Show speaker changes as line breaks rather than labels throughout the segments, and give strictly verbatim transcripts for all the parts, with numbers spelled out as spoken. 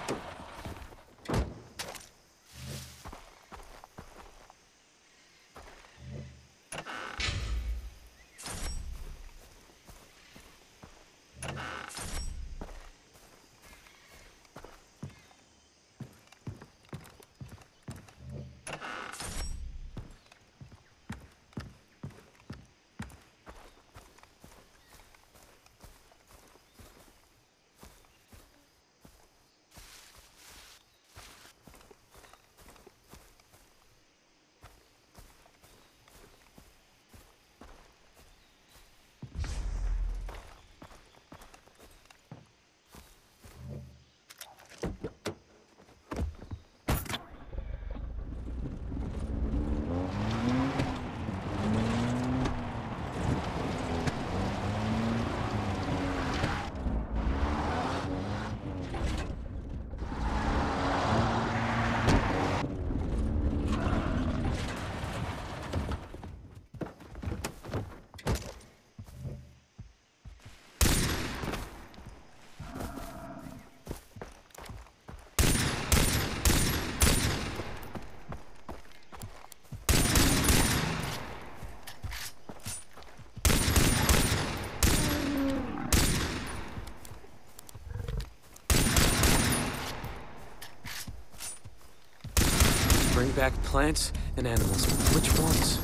Bring back plants and animals. Which ones?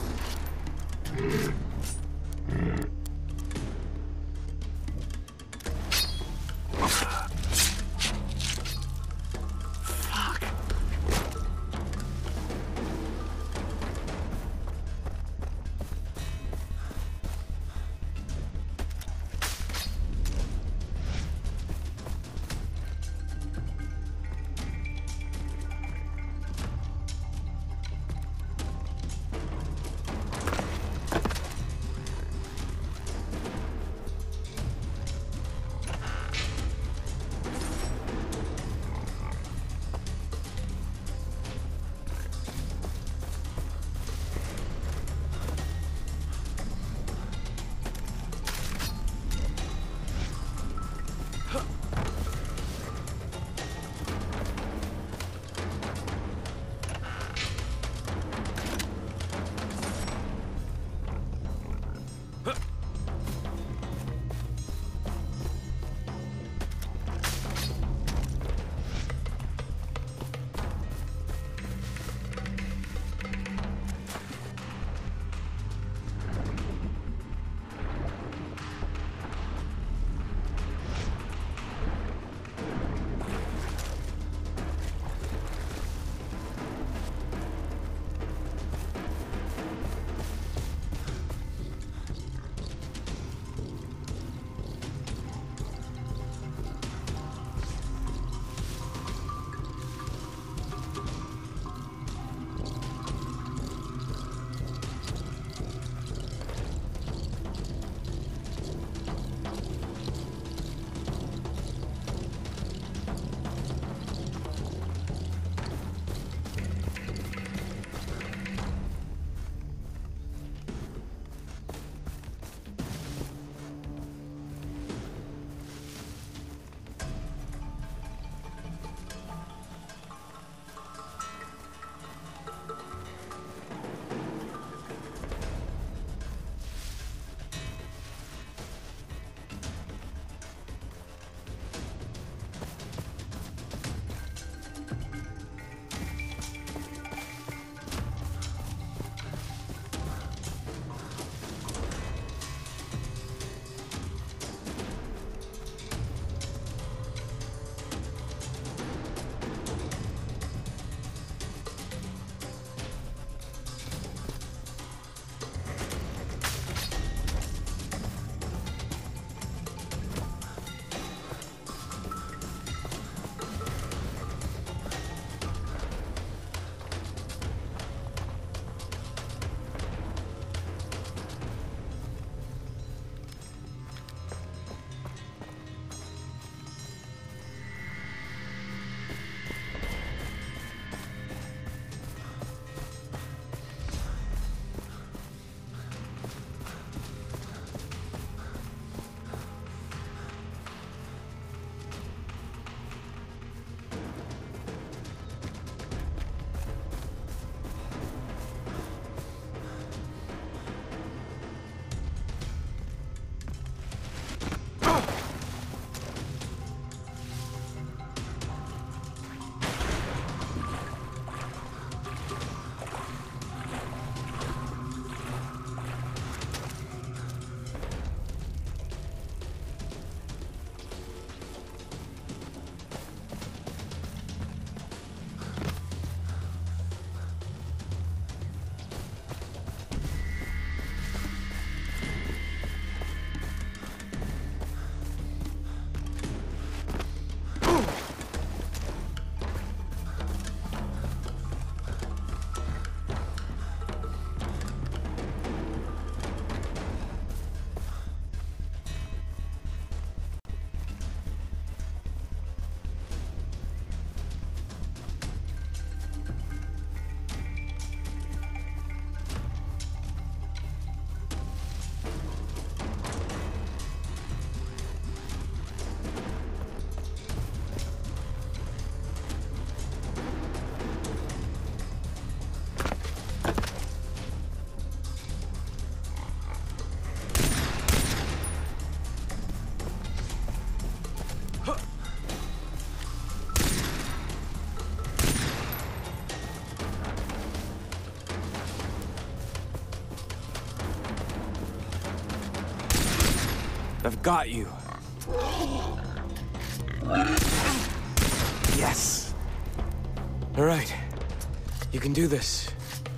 I've got you.
Yes.
All right. You can do this.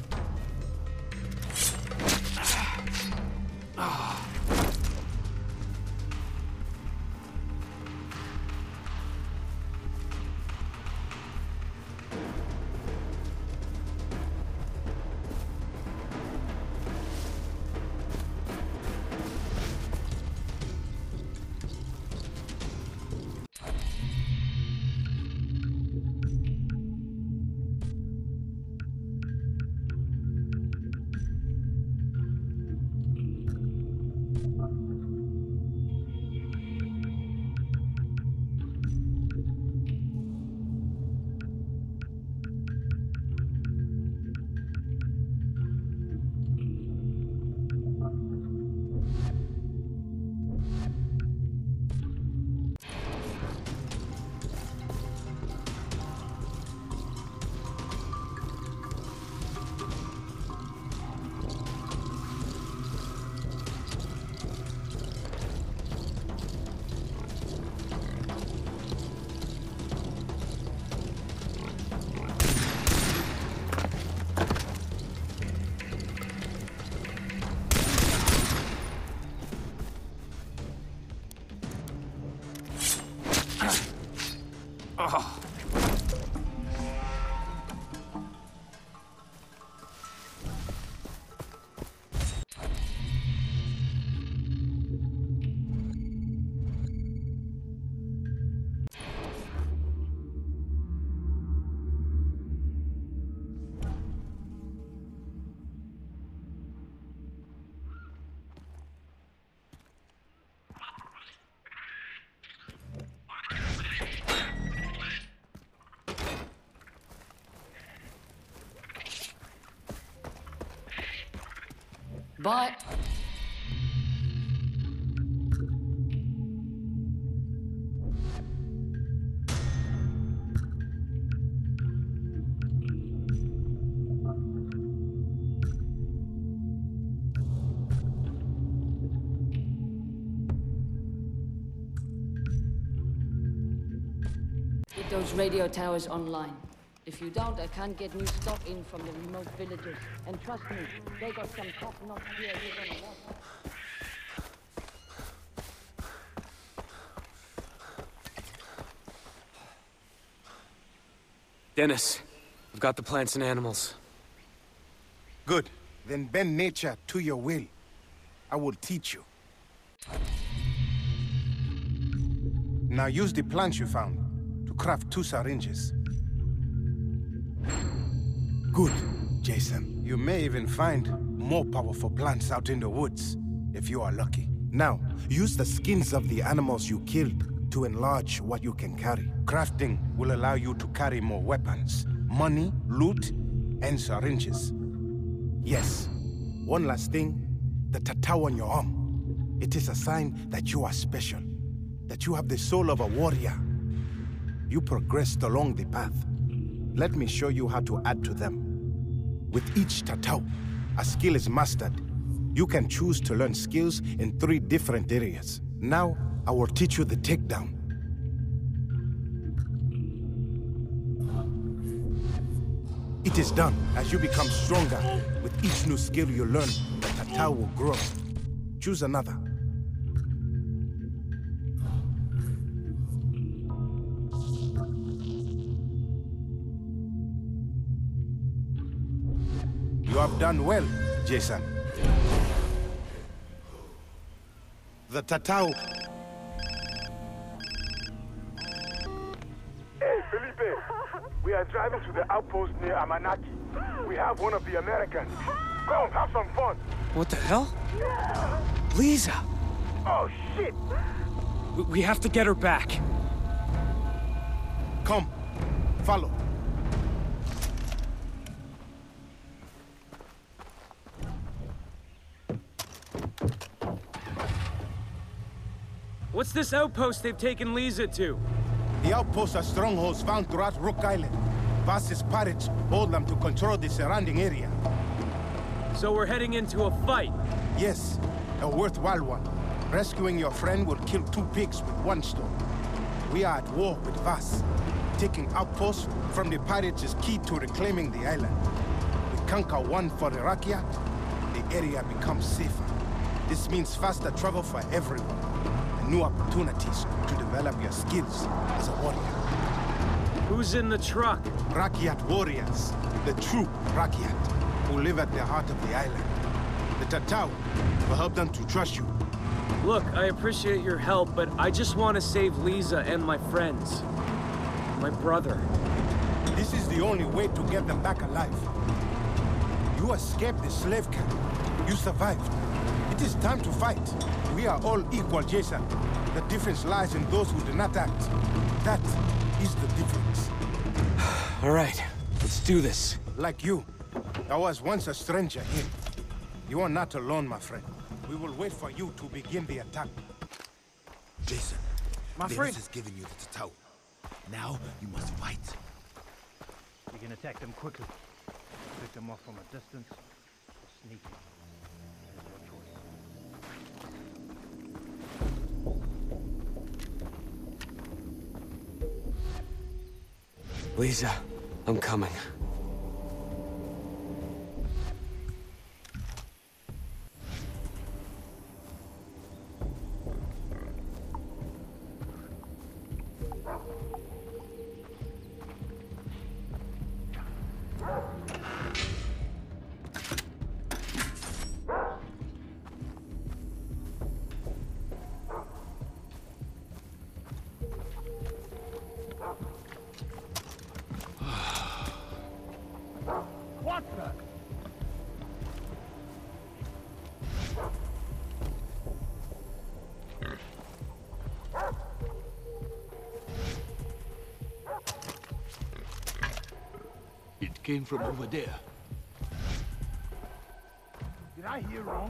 Oh.
But get those radio towers online. If you don't, I can't get new stock in from the remote villages. And trust me, they got some top-notch gear you're gonna want.
Dennis, I've got the plants and animals.
Good. Then bend nature to your will. I will teach you. Now use the plants you found to craft two syringes. Good, Jason. You may even find more powerful plants out in the woods, if you are lucky. Now, use the skins of the animals you killed to enlarge what you can carry. Crafting will allow you to carry more weapons, money, loot, and syringes. Yes, one last thing, the tattoo on your arm. It is a sign that you are special, that you have the soul of a warrior. You progressed along the path. Let me show you how to add to them. With each tattoo, a skill is mastered. You can choose to learn skills in three different areas. Now, I will teach you the takedown. It is done. As you become stronger, with each new skill you learn, the tattoo will grow. Choose another. You have done well, Jason. The tattoo.
Hey, Felipe. We are driving to the outpost near Amanaki. We have one of the Americans. Come, have some fun.
What the hell? Lisa!
Oh, shit!
We, we have to get her back.
Come, follow.
What's this outpost they've taken Lisa to?
The outposts are strongholds found throughout Rook Island. Vas's pirates hold them to control the surrounding area.
So we're heading into a fight?
Yes, a worthwhile one. Rescuing your friend will kill two pigs with one stone. We are at war with Vas. Taking outposts from the pirates is key to reclaiming the island. We conquer one for the Rakyat, the area becomes safer. This means faster travel for everyone, and new opportunities to develop your skills as a warrior.
Who's in the truck?
Rakyat warriors, the true Rakyat, who live at the heart of the island. The Tatau will help them to trust you.
Look, I appreciate your help, but I just want to save Lisa and my friends. My brother.
This is the only way to get them back alive. You escaped the slave camp. You survived. It is time to fight. We are all equal, Jason. The difference lies in those who do not act. That is the difference.
All right, let's do this.
Like you. I was once a stranger here. You are not alone, my friend. We will wait for you to begin the attack.
Jason,
my
Dennis
friend
has given you the Tatau. Now you must fight.
You can attack them quickly. Pick them off from a distance. Or sneak.
Lisa, I'm coming.
It came from over there.
Did I hear wrong?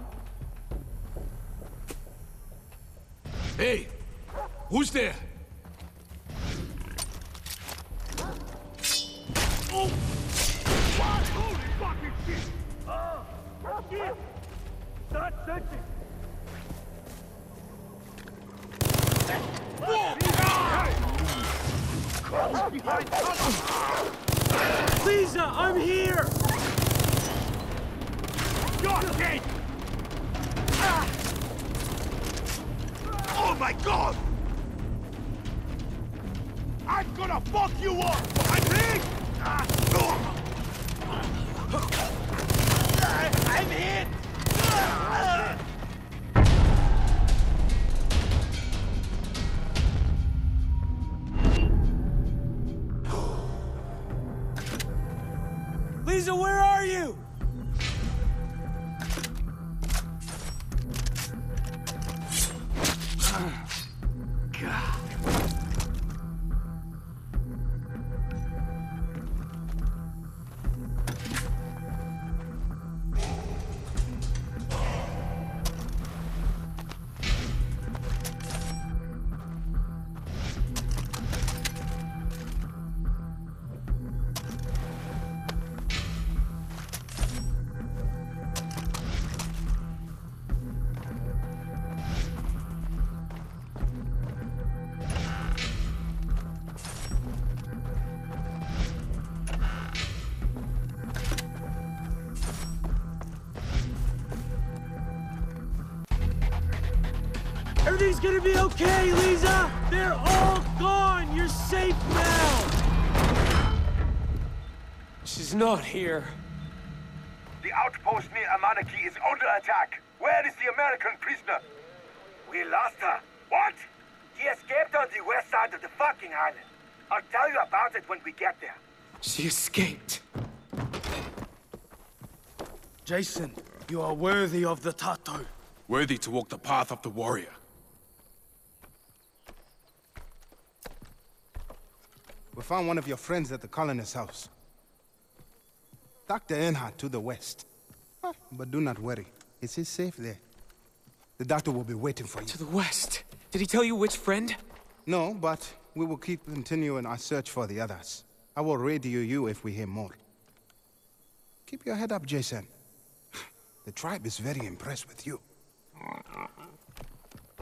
Hey! Who's there?
Oh! What? Holy fucking shit! Oh! Shit! Start searching! Crawls behind us!
Lisa, I'm here!
You're dead! Ah! Oh my god! I'm gonna fuck you up! I'm hit! Ah! I'm hit! Ah!
Lisa, where are you? God. Everything's gonna be okay, Lisa! They're all gone! You're safe now!
She's not here.
The outpost near Amanaki is under attack. Where is the American prisoner? We lost her. What? She escaped on the west side of the fucking island. I'll tell you about it when we get there.
She escaped.
Jason, you are worthy of the Tato.
Worthy to walk the path of the warrior.
We found one of your friends at the colonist's house. Doctor Earnhardt to the west. Ah, but do not worry. It is safe there. The doctor will be waiting for you.
To the west. Did he tell you which friend?
No, but we will keep continuing our search for the others. I will radio you if we hear more. Keep your head up, Jason. The tribe is very impressed with you.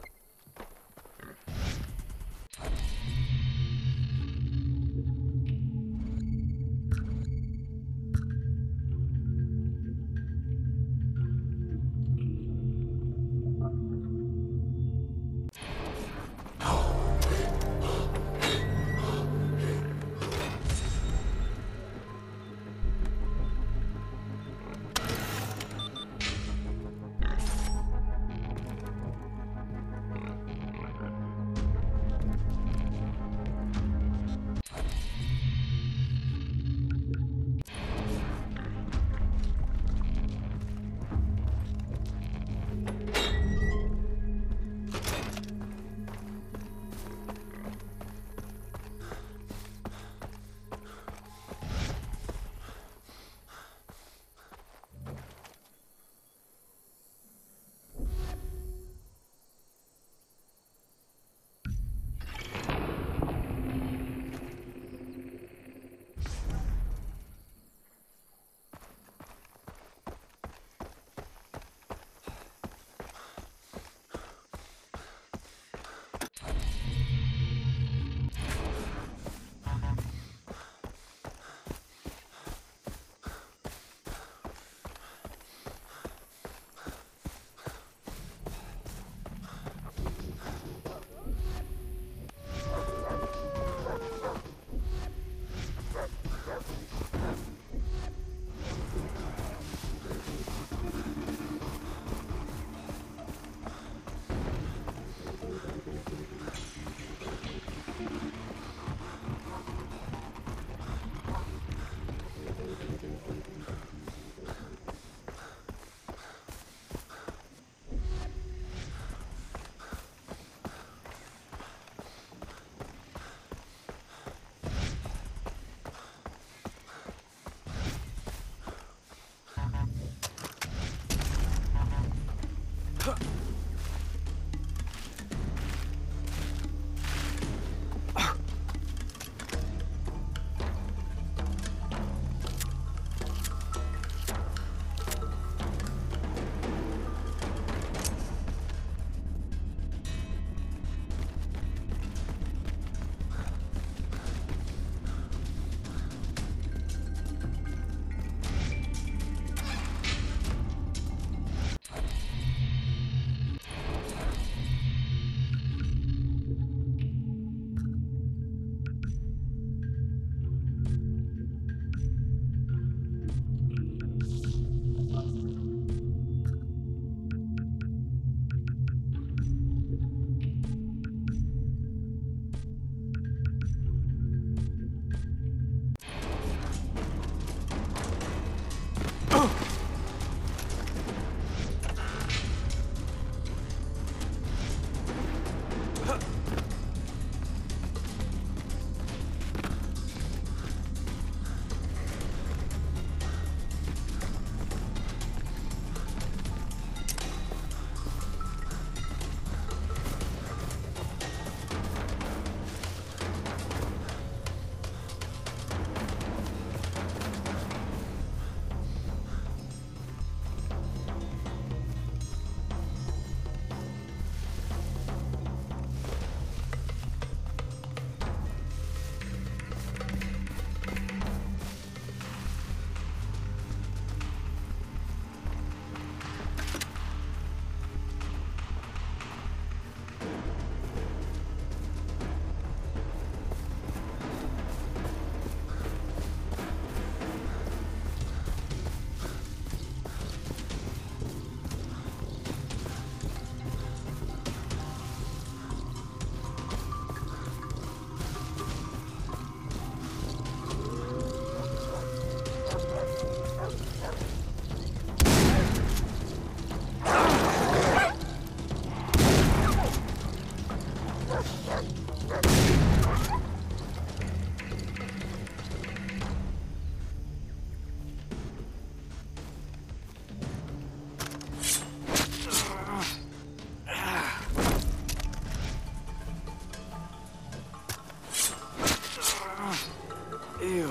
Ew.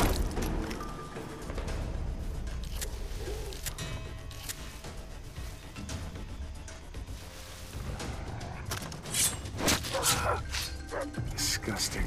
Disgusting.